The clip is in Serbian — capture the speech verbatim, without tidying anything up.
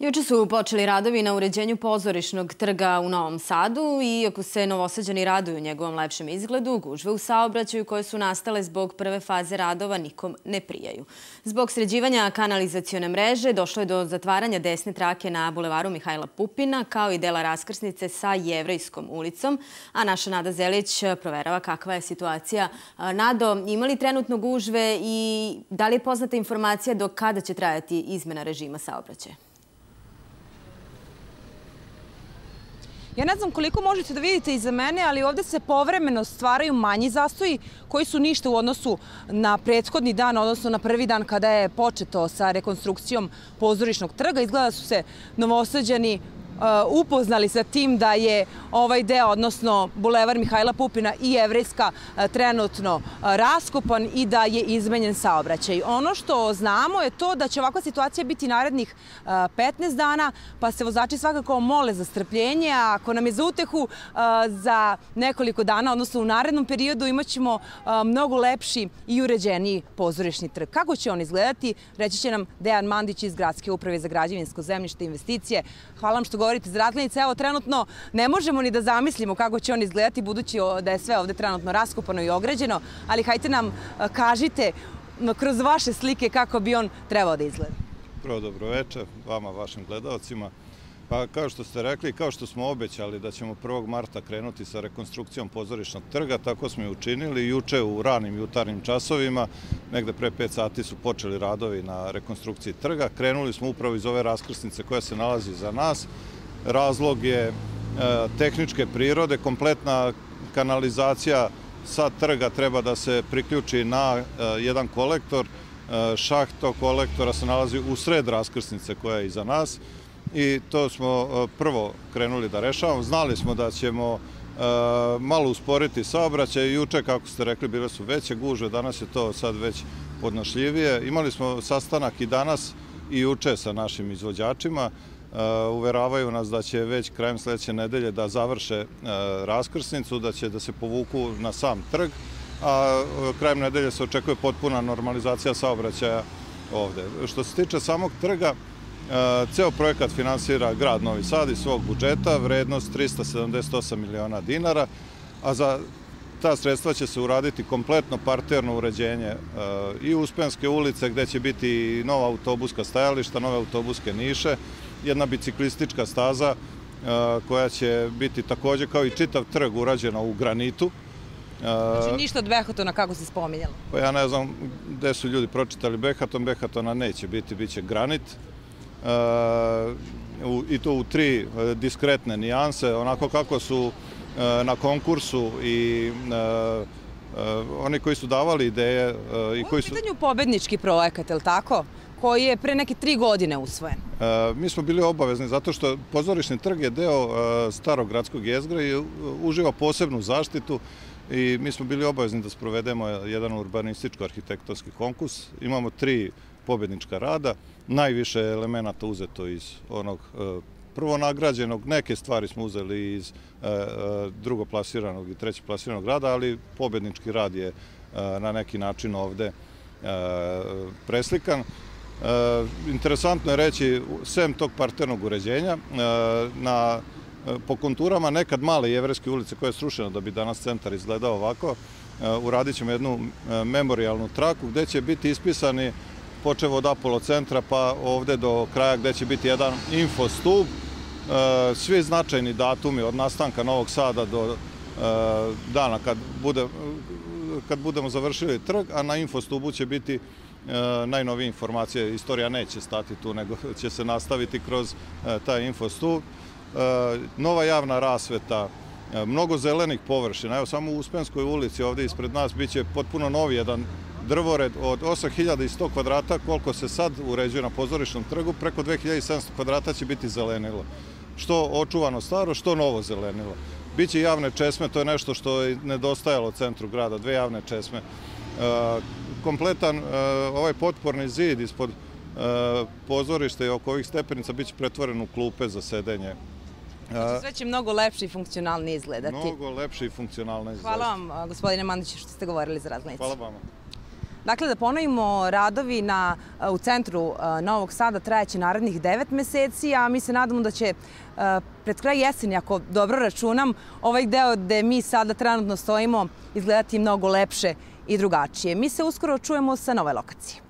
Juče su počeli radovi na uređenju pozorišnog trga u Novom Sadu i iako se Novosađani raduju njegovom lepšem izgledu, gužve u saobraćaju koje su nastale zbog prve faze radova nikom ne prijaju. Zbog sređivanja kanalizacione mreže došlo je do zatvaranja desne trake na bulevaru Mihajla Pupina, kao i dela raskrsnice sa Jevrejskom ulicom, a naša Nada Zelić proverava kakva je situacija. Nado, ima li trenutno gužve i da li je poznata informacija do kada će trajati izmena režima saobraćaja? Ja ne znam koliko možete da vidite iza mene, ali ovde se povremeno stvaraju manji zastoji koji su ništa u odnosu na prethodni dan, odnosno na prvi dan kada je početo sa rekonstrukcijom pozorišnog trga. Izgleda su se Novosađani upoznali sa tim da je ovaj deo, odnosno bulevar Mihajla Pupina i Jevrejska, trenutno raskopan i da je izmenjen saobraćaj. Ono što znamo je to da će ovakva situacija biti narednih petnaest dana, pa se vozači svakako mole za strpljenje, a ako nam je za utehu za nekoliko dana, odnosno u narednom periodu, imat ćemo mnogo lepši i uređeniji pozorišni trg. Kako će on izgledati, reći će nam Dejan Mandić iz Gradske uprave za građevinsko zemljište i investicije. Hvala vam što govorite iz Ratlenice. Evo, trenutno ne možemo ni da zamislimo kako će on izgledati, budući da je sve ovde trenutno raskopano i ograđeno, ali hajte nam kažite kroz vaše slike kako bi on trebao da izgleda. Prvo dobroveče vama, vašim gledalcima. Pa kao što ste rekli, kao što smo obećali da ćemo prvog marta krenuti sa rekonstrukcijom pozorišnog trga, tako smo i učinili. Juče u ranim jutarnjim časovima, negde pre pet sati su počeli radovi na rekonstrukciji trga. Krenuli smo upravo iz ove raskrsnice koja se nalazi za nas. Razlog je e, tehničke prirode. Kompletna kanalizacija sa trga treba da se priključi na e, jedan kolektor. E, šaht tog kolektora se nalazi u sred raskrsnice koja je iza nas. I to smo prvo krenuli da rešavamo. Znali smo da ćemo malo usporiti saobraćaj. Juče, kako ste rekli, bile su veće gužve, danas je to sad već podnošljivije. Imali smo sastanak i danas i juče sa našim izvođačima. Uveravaju nas da će već krajem sledeće nedelje da završe raskrsnicu, da će da se povuku na sam trg, a krajem nedelje se očekuje potpuna normalizacija saobraćaja ovde. Što se tiče samog trga, ceo projekat finansira grad Novi Sad iz svog budžeta, vrednost trista sedamdeset osam miliona dinara, a za ta sredstva će se uraditi kompletno parterno uređenje i Uspenske ulice, gde će biti nova autobuska stajališta, nove autobuske niše, jedna biciklistička staza koja će biti takođe kao i čitav trg urađena u granitu. Znači ništa od Behatona, kako se spominjalo? Pa ja ne znam gde su ljudi pročitali Behaton, Behatona neće biti, bit će granit. I to u tri diskretne nijanse, onako kako su na konkursu i oni koji su davali ideje. Ovo je u pitanju pobednički projekat, je li tako? Koji je pre neke tri godine usvojen. Mi smo bili obavezni zato što pozorišni trg je deo starog gradskog jezgra i uživa posebnu zaštitu i mi smo bili obavezni da sprovedemo jedan urbanističko-arhitektonski konkurs. Imamo tri pobednička rada, najviše elemenata uzeto iz onog prvonagrađenog, neke stvari smo uzeli iz drugoplasiranog i trećeplasiranog rada, ali pobednički rad je na neki način ovde preslikan. Interesantno je reći, sem tog parternog uređenja, na po konturama nekad male Jevrejske ulice koja je srušena da bi danas centar izgledao ovako, uradit ćemo jednu memorijalnu traku gde će biti ispisani počev od Apollo centra pa ovde do kraja gde će biti jedan infostub. Svi značajni datumi od nastanka Novog Sada do dana kad, bude, kad budemo završili trg, a na infostubu će biti najnovije informacije. Istorija neće stati tu, nego će se nastaviti kroz taj infostub. Nova javna rasveta, mnogo zelenih površina. Evo samo u Uspenskoj ulici ovde ispred nas biće potpuno novi jedan drvored od osam hiljada sto kvadrata, koliko se sad uređuje na pozorišnom trgu, preko dve hiljade sedamsto kvadrata će biti zelenilo. Što očuvano staro, što novo zelenilo. Biće javne česme, to je nešto što je nedostajalo centru grada, dve javne česme. Kompletan ovaj potporni zid ispod pozorišta i oko ovih stepenica biće pretvoren u klupe za sedenje. Sve će mnogo lepše i funkcionalnije izgledati. Mnogo lepše i funkcionalnije izgledati. Hvala vam, gospodine Mandiću, što ste govorili za Ratlenicu. Hvala vama. Dakle, da ponovimo, radovi na, u centru Novog Sada trajaće narednih devet meseci, a mi se nadamo da će pred kraj jeseni, ako dobro računam, ovaj deo gde mi sada trenutno stojimo izgledati mnogo lepše i drugačije. Mi se uskoro čujemo sa nove lokacije.